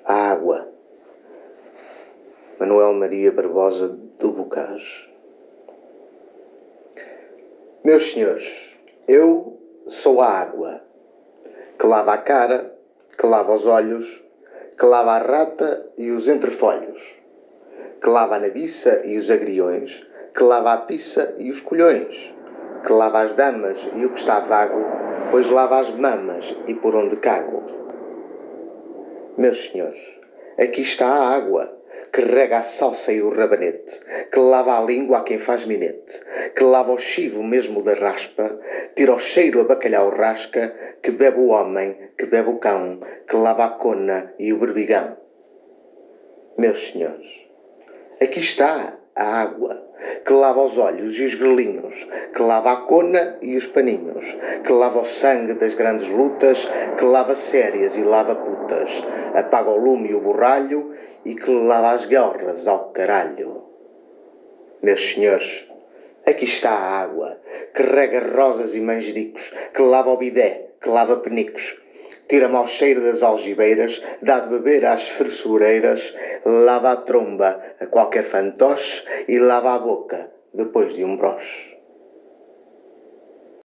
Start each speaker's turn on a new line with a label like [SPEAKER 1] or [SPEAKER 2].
[SPEAKER 1] A água. Manuel Maria Barbosa do Bocage. Meus senhores, eu sou a água, que lava a cara, que lava os olhos, que lava a rata e os entrefolhos, que lava a nabiça e os agriões, que lava a pissa e os colhões, que lava as damas e o que está vago, pois lava as mamas e por onde cago. Meus senhores, aqui está a água, que rega a salsa e o rabanete, que lava a língua a quem faz minete, que lava o chivo mesmo da raspa, tira o cheiro a bacalhau rasca, que bebe o homem, que bebe o cão, que lava a cona e o berbigão. Meus senhores, aqui está a água, que lava os olhos e os grelinhos, que lava a cona e os paninhos, que lava o sangue das grandes lutas, que lava sérias e lava putas, apaga o lume e o borralho e que lava as guerras ao caralho. Meus senhores, aqui está a água, que rega rosas e manjericos, que lava o bidé, que lava penicos, tira mau cheiro das algibeiras, dá de beber às fressureiras, lava a tromba a qualquer fantoche e lava a boca depois de um broche.